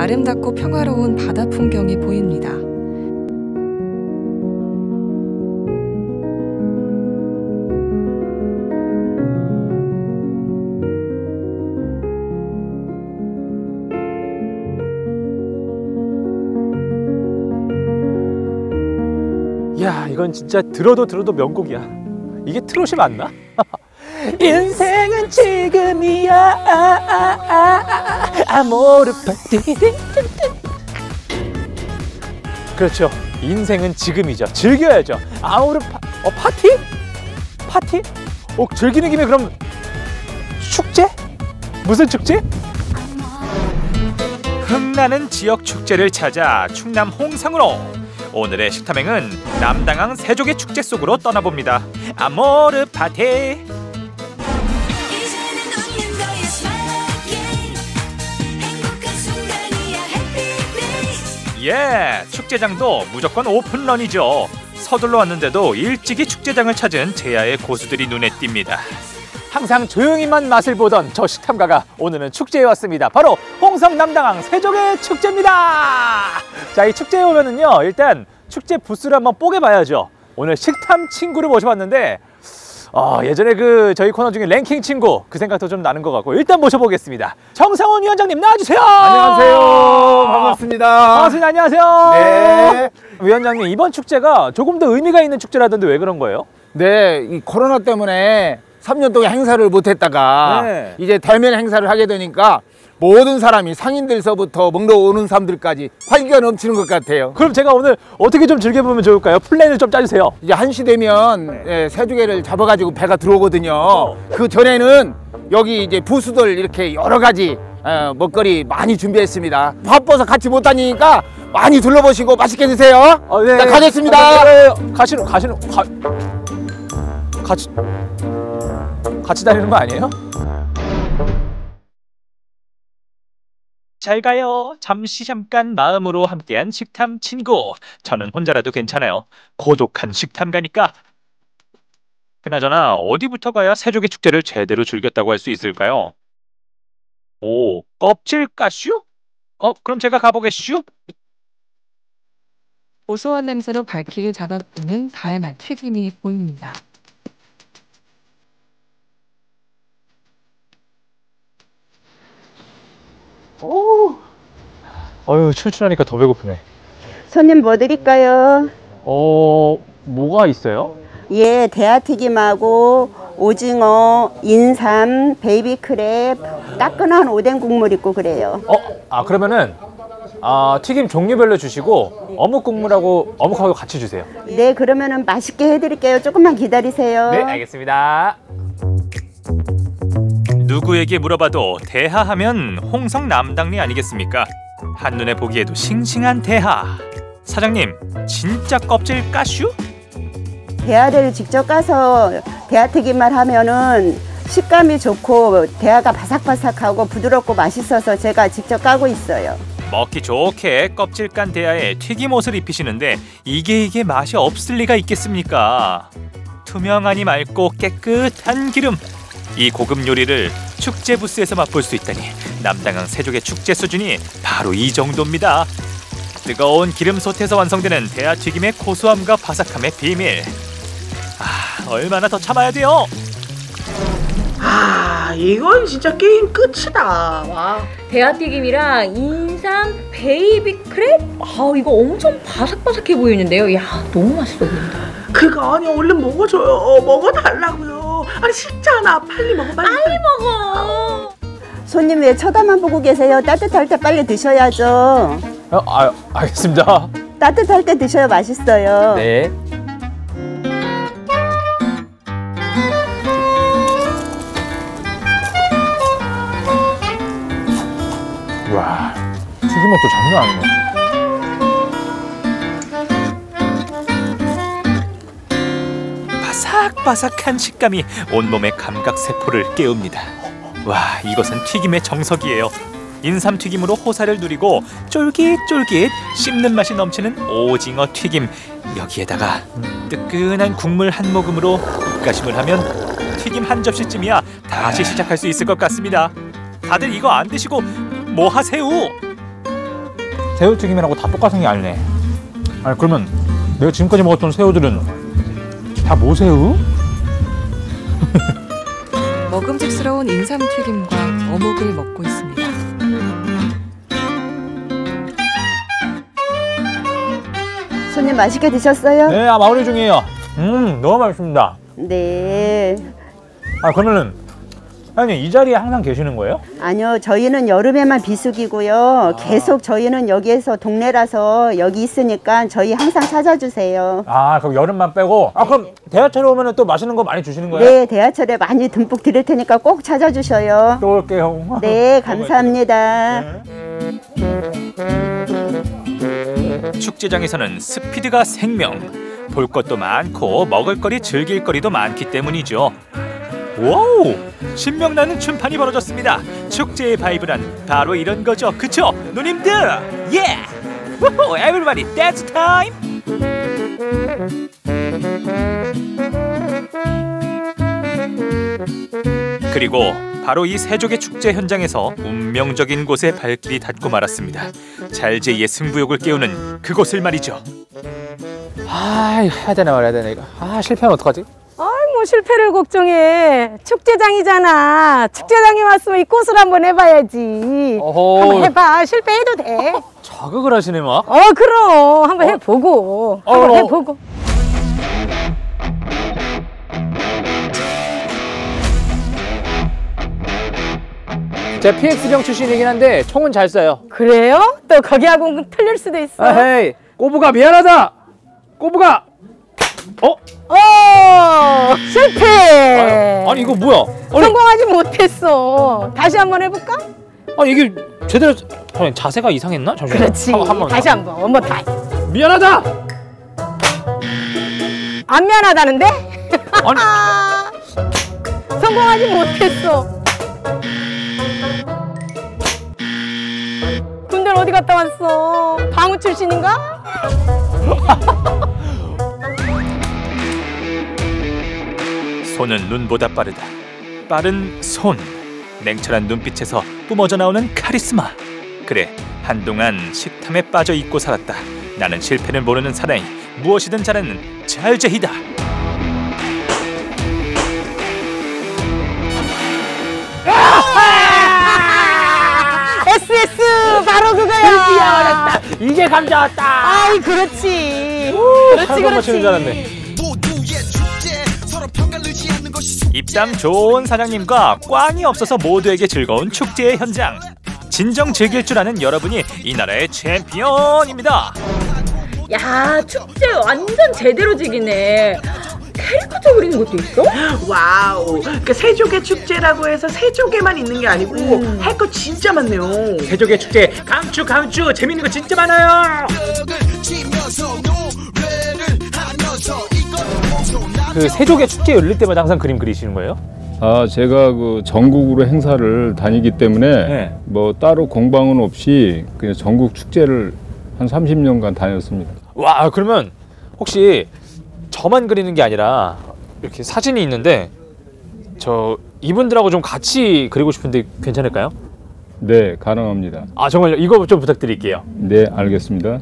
아름답고 평화로운 바다 풍경이 보입니다. 야, 이건 진짜 들어도 명곡이야. 이게 트롯이 맞나? 인생은 지금이야. 아모르 파티. 그렇죠. 인생은 지금이죠. 즐겨야죠. 아모르 파티? 파티? 즐기는 김에 그럼 축제? 무슨 축제? 흥나는 지역 축제를 찾아 충남 홍성으로. 오늘의 식탐행은 남당항 세족의 축제 속으로 떠나봅니다. 아모르 파티. 예, 축제장도 무조건 오픈런이죠. 서둘러 왔는데도 일찍이 축제장을 찾은 제야의 고수들이 눈에 띕니다. 항상 조용히만 맛을 보던 저 식탐가가 오늘은 축제에 왔습니다. 바로 홍성 남당항 세족의 축제입니다. 자, 이 축제에 오면은요, 일단 축제 부스를 한번 뽀개봐야죠. 오늘 식탐 친구를 모셔봤는데 예전에 저희 코너 중에 랭킹 친구 그 생각도 좀 나는 것 같고, 일단 모셔보겠습니다. 정상훈 위원장님 나와주세요. 안녕하세요. 반갑습니다. 반갑습니다. 안녕하세요. 네. 위원장님, 이번 축제가 조금 더 의미가 있는 축제라던데 왜 그런 거예요? 네, 이 코로나 때문에 3년 동안 행사를 못했다가 네. 이제 대면 행사를 하게 되니까 모든 사람이 상인들서부터 먹러 오는 사람들까지 활기가 넘치는 것 같아요. 그럼 제가 오늘 어떻게 좀 즐겨보면 좋을까요? 플랜을 좀 짜주세요. 이제 1시 되면 새조개를 잡아가지고 배가 들어오거든요. 그 전에는 여기 이제 부수들 이렇게 여러 가지 먹거리 많이 준비했습니다. 바빠서 같이 못 다니니까 많이 둘러보시고 맛있게 드세요. 네. 자, 가겠습니다. 같이 다니는 거 아니에요? 잘 가요. 잠깐 마음으로 함께한 식탐 친구. 저는 혼자라도 괜찮아요. 고독한 식탐가니까. 그나저나 어디부터 가야 세족의 축제를 제대로 즐겼다고 할 수 있을까요? 오, 껍질 가슈? 그럼 제가 가보겠슈? 고소한 냄새로 발길을 잡아주는 다양한 튀김이 보입니다. 출출하니까 더 배고프네. 손님 뭐 드릴까요? 뭐가 있어요? 예, 대하튀김하고 오징어, 인삼, 베이비크랩, 따끈한 오뎅 국물 있고 그래요. 그러면은 튀김 종류별로 주시고 어묵하고 같이 주세요. 네, 그러면은 맛있게 해드릴게요. 조금만 기다리세요. 네, 알겠습니다. 누구에게 물어봐도 대하하면 홍성 남당리 아니겠습니까? 한눈에 보기에도 싱싱한 대하. 사장님, 진짜 껍질 까슈? 대하를 직접 까서 대하튀김만 하면은 식감이 좋고 대하가 바삭바삭하고 부드럽고 맛있어서 제가 직접 까고 있어요. 먹기 좋게 껍질 깐 대하에 튀김옷을 입히시는데 이게 맛이 없을 리가 있겠습니까? 투명하니 맑고 깨끗한 기름. 이 고급 요리를 축제 부스에서 맛볼 수 있다니 남당항 세족의 축제 수준이 바로 이 정도입니다. 뜨거운 기름 솥에서 완성되는 대하튀김의 고소함과 바삭함의 비밀. 얼마나 더 참아야 돼요? 이건 진짜 게임 끝이다. 와. 대하튀김이랑 인삼, 베이비크랩? 이거 엄청 바삭바삭해 보이는데요. 야, 너무 맛있어 보인다. 그거 아니 얼른 먹어줘요. 먹어달라고요. 아니 식잖아. 빨리 먹어. 빨리 먹어. 손님 왜 쳐다만 보고 계세요? 따뜻할 때 빨리 드셔야죠. 알겠습니다. 따뜻할 때 드셔야 맛있어요. 네. 와, 튀김옷도 장난 아니네. 바삭바삭한 식감이 온몸의 감각세포를 깨웁니다. 와, 이것은 튀김의 정석이에요. 인삼튀김으로 호사를 누리고 쫄깃쫄깃 씹는 맛이 넘치는 오징어 튀김. 여기에다가 뜨끈한 국물 한 모금으로 입가심을 하면 튀김 한 접시쯤이야 다시 시작할 수 있을 것 같습니다. 다들 이거 안 드시고 뭐 하세요? 새우튀김이라고 다 똑같은 게 아니네. 아니 그러면 내가 지금까지 먹었던 새우들은 다 모새우? 먹음직스러운 인삼튀김과 어묵을 먹고 있습니다. 손님 맛있게 드셨어요? 네, 마무리 중이에요. 너무 맛있습니다. 네. 아 그러면은 사장님 이 자리에 항상 계시는 거예요? 아니요, 저희는 여름에만 비수기고요. 계속 저희는 여기에서 동네라서 여기 있으니까 저희 항상 찾아주세요. 아 그럼 여름만 빼고. 아 그럼 대하철에 오면은 또 맛있는 거 많이 주시는 거예요? 네, 대하철에 많이 듬뿍 드릴 테니까 꼭 찾아주셔요. 또 올게요. 네, 감사합니다. 축제장에서는 스피드가 생명. 볼 것도 많고 먹을거리 즐길거리도 많기 때문이죠. 와우! 신명나는 춤판이 벌어졌습니다. 축제의 바이브란 바로 이런 거죠. 그쵸? 누님들! 예! 우후! 에브리바디 댄스 타임! 그리고 바로 이 세족의 축제 현장에서 운명적인 곳에 발길이 닿고 말았습니다. 잘제이의 승부욕을 깨우는 그곳을 말이죠. 아, 이거 해야 되나 말아야 되나 이거. 아, 실패하면 어떡하지? 뭐 실패를 걱정해. 축제장이잖아. 축제장에 왔으면 이 꽃을 한번 해봐야지. 어허. 한번 해봐. 실패해도 돼. 자극을 하시네 막. 그럼 한번 해보고. 한번 해보고. 제가 PX병 출신이긴 한데 총은 잘 쏴요. 그래요? 또 거기하고는 틀릴 수도 있어. 아헤이, 꼬부가 미안하다. 꼬부가. 실패. 아니 이거 뭐야? 아니, 성공하지 못했어. 다시 한번 해볼까? 아니 이게 제대로 자세가 이상했나? 잠시만. 그렇지. 다시 한번. 원more 타임. 미안하다. 안 미안하다는데? 아니. 성공하지 못했어. 군대는 어디 갔다 왔어? 방우 출신인가? 손은 눈보다 빠르다. 빠른 손. 냉철한 눈빛에서 뿜어져 나오는 카리스마. 그래, 한동안 식탐에 빠져 있고 살았다. 나는 실패를 모르는 사나이. 무엇이든 잘하는 잘제이다. SS 바로 그거야. 이게 감자 왔다. 아이 그렇지. 그렇지 그렇지. 입담 좋은 사장님과 꽝이 없어서 모두에게 즐거운 축제의 현장. 진정 즐길 줄 아는 여러분이 이 나라의 챔피언입니다. 야, 축제 완전 제대로 즐기네. 캐리커처 그리는 것도 있어? 와우. 그러니까 세족의 축제라고 해서 세족에만 있는 게 아니고 할 거 진짜 많네요. 세족의 축제 강추 재밌는 거 진짜 많아요. 그 세족의 축제 열릴 때마다 항상 그림 그리시는 거예요? 아, 제가 그 전국으로 행사를 다니기 때문에 네. 뭐 따로 공방은 없이 그냥 전국 축제를 한 30년간 다녔습니다. 와, 그러면 혹시 저만 그리는 게 아니라 이렇게 사진이 있는데 저 이분들하고 좀 같이 그리고 싶은데 괜찮을까요? 네, 가능합니다. 아, 정말요? 이거 좀 부탁드릴게요. 네, 알겠습니다.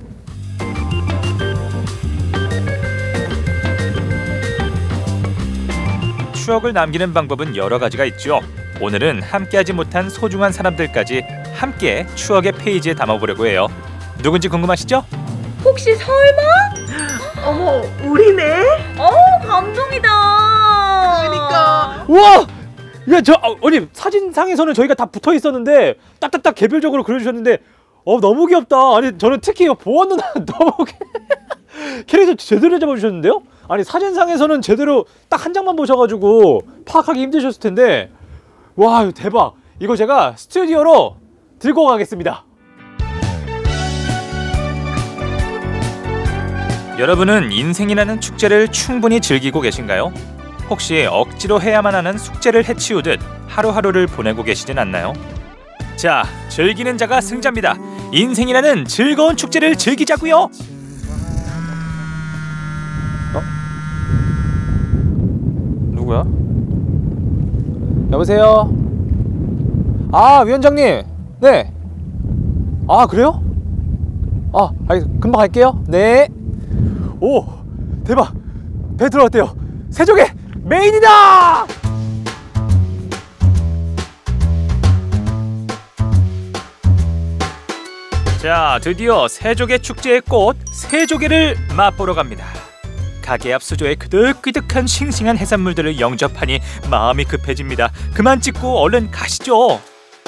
추억을 남기는 방법은 여러 가지가 있죠. 오늘은 함께하지 못한 소중한 사람들까지 함께 추억의 페이지에 담아보려고 해요. 누군지 궁금하시죠? 혹시 설마? 어머, 우리네? 감동이다. 그러니까. 우와! 야, 아니 사진상에서는 저희가 다 붙어 있었는데 딱딱딱 개별적으로 그려주셨는데 너무 귀엽다. 아니 저는 특히 보원 누나 너무 캐릭터 제대로 잡아주셨는데요? 아니 사진상에서는 제대로 딱 한 장만 보셔가지고 파악하기 힘드셨을 텐데 와, 이거 대박. 이거 제가 스튜디오로 들고 가겠습니다. 여러분은 인생이라는 축제를 충분히 즐기고 계신가요? 혹시 억지로 해야만 하는 숙제를 해치우듯 하루하루를 보내고 계시진 않나요? 자, 즐기는 자가 승자입니다. 인생이라는 즐거운 축제를 즐기자고요. 누구야? 여보세요? 아, 위원장님. 네. 아, 그래요? 금방 갈게요. 네. 오, 대박. 배 들어왔대요. 새조개 메인이다! 자, 드디어 새조개 축제의 꽃 새조개를 맛보러 갑니다. 가게 앞 수조에 그득그득한 싱싱한 해산물들을 영접하니 마음이 급해집니다. 그만 찍고 얼른 가시죠.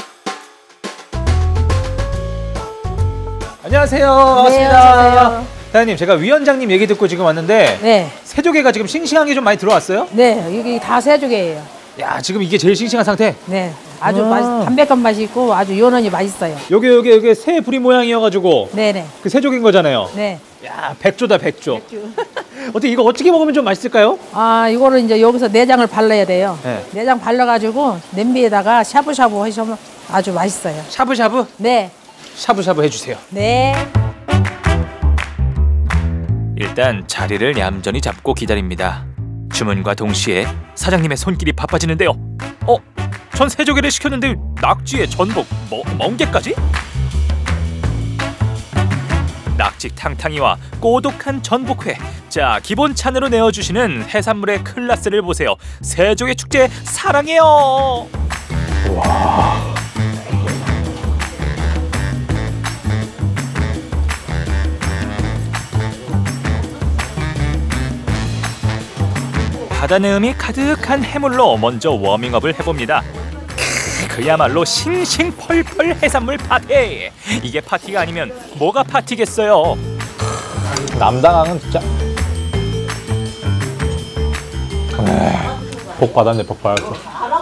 안녕하세요. 반갑습니다. 안녕하세요. 사장님, 제가 위원장님 얘기 듣고 지금 왔는데 네, 새조개가 지금 싱싱한 게 좀 많이 들어왔어요? 네, 여기 다 새조개예요. 야, 지금 이게 제일 싱싱한 상태? 네, 아주 담백한 맛이 있고 아주 연원이 맛있어요. 여기 새 부리 모양이어가지고 네네. 그 새조개인 거잖아요. 네. 야, 백조다 백조. 어떻게 이거 어떻게 먹으면 좀 맛있을까요? 아, 이거를 이제 여기서 내장을 발라야 돼요. 네. 내장 발라가지고 냄비에다가 샤브샤브 하시면 아주 맛있어요. 샤브샤브? 네. 샤브샤브 해주세요. 네. 일단 자리를 얌전히 잡고 기다립니다. 주문과 동시에 사장님의 손길이 바빠지는데요. 전 새조개를 시켰는데 낙지에 전복, 멍게까지? 낙지 탕탕이와 꼬독한 전복회. 자, 기본 찬으로 내어주시는 해산물의 클래스를 보세요. 새조개 축제 사랑해요. 와. 바다 내음이 가득한 해물로 먼저 워밍업을 해봅니다. 그야말로 싱싱 펄펄 해산물 파티. 이게 파티가 아니면 뭐가 파티겠어요. 남당항은 진짜 복 받았네. 복 받았어.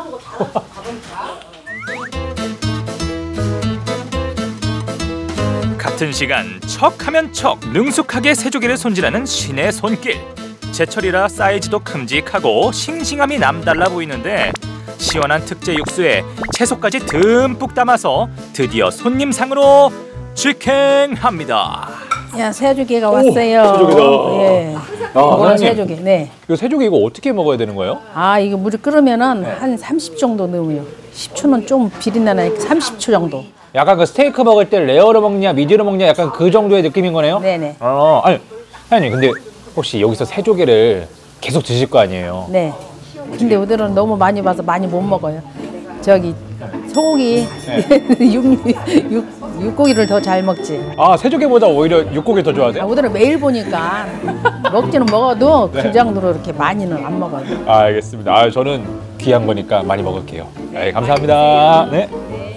같은 시간 척하면 척 능숙하게 새조개를 손질하는 신의 손길. 제철이라 사이즈도 큼직하고 싱싱함이 남달라 보이는데 시원한 특제 육수에 채소까지 듬뿍 담아서 드디어 손님상으로 직행합니다. 야, 새조개가 왔어요. 새조개다. 예. 이거는 새조개. 네. 이거 새조개 이거 어떻게 먹어야 되는 거예요? 아, 이거 물이 끓으면은 한 30 정도 넣으면 10초는 좀 비린내나니까 30초 정도. 약간 그 스테이크 먹을 때 레어로 먹냐 미디어로 먹냐 약간 그 정도의 느낌인 거네요? 네네. 아니 사장님, 근데 혹시 여기서 새조개를 계속 드실 거 아니에요? 네. 근데 오늘은 너무 많이 봐서 많이 못 먹어요. 저기 소고기, 육고기를 더 잘 먹지. 아, 새조개보다 오히려 육고기 더 아, 좋아하세요? 오늘은 매일 보니까 먹지는 먹어도 그 정도로 이렇게 많이는 안 먹어요. 알겠습니다. 저는 귀한 거니까 많이 먹을게요. 네, 감사합니다. 네.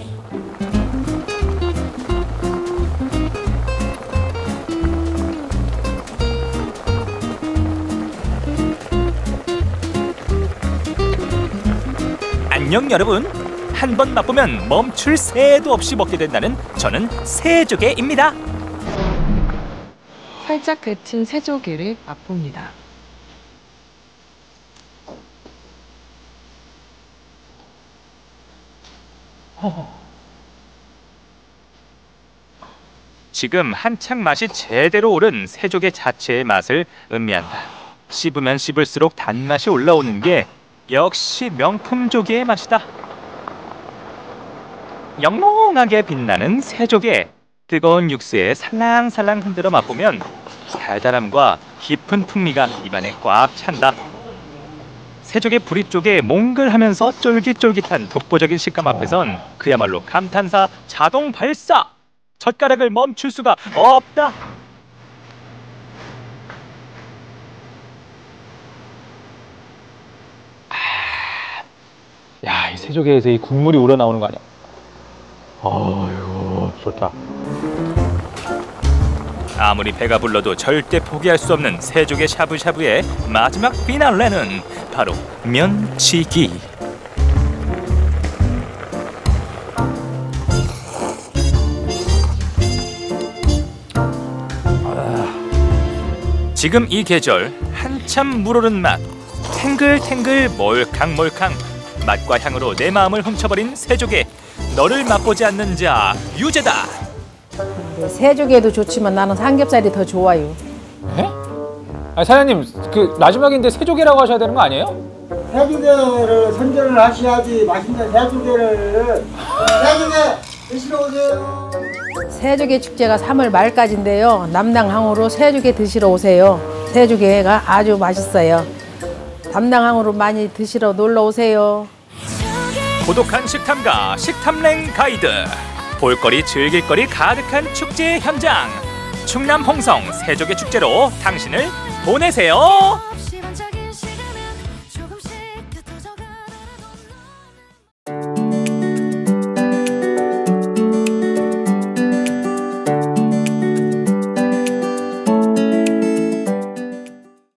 안녕 여러분. 한 번 맛보면 멈출 새도 없이 먹게 된다는 저는 새조개입니다. 살짝 데친 새조개를 맛봅니다. 지금 한창 맛이 제대로 오른 새조개 자체의 맛을 음미한다. 씹으면 씹을수록 단맛이 올라오는 게 역시 명품 조개의 맛이다. 영롱하게 빛나는 새조개. 뜨거운 육수에 살랑살랑 흔들어 맛보면 달달함과 깊은 풍미가 입안에 꽉 찬다. 새조개 부리 쪽에 몽글하면서 쫄깃쫄깃한 독보적인 식감 앞에선 그야말로 감탄사 자동 발사! 젓가락을 멈출 수가 없다. 야, 이 새조개에서 이 국물이 우러나오는 거 아니야? 아이고, 좋다. 아무리 배가 불러도 절대 포기할 수 없는 새조개 샤브샤브의 마지막 피날레는 바로 면치기. 지금 이 계절 한참 물오른 맛, 탱글탱글 몰캉몰캉 맛과 향으로 내 마음을 훔쳐버린 새조개. 너를 맛보지 않는 자 유죄다. 새조개도 좋지만 나는 삼겹살이 더 좋아요. 에? 아니, 사장님, 그 마지막인데 새조개라고 하셔야 되는 거 아니에요? 새조개를 선전을 하셔야지. 맛있는 새조개를. 새조개 드시러 오세요. 새조개 축제가 3월 말까지인데요. 남당항으로 새조개 드시러 오세요. 새조개가 아주 맛있어요. 남당항으로 많이 드시러 놀러 오세요. 고독한 식탐가 식탐랭 가이드. 볼거리 즐길거리 가득한 축제 현장. 충남 홍성 새조개 축제로 당신을 보내세요.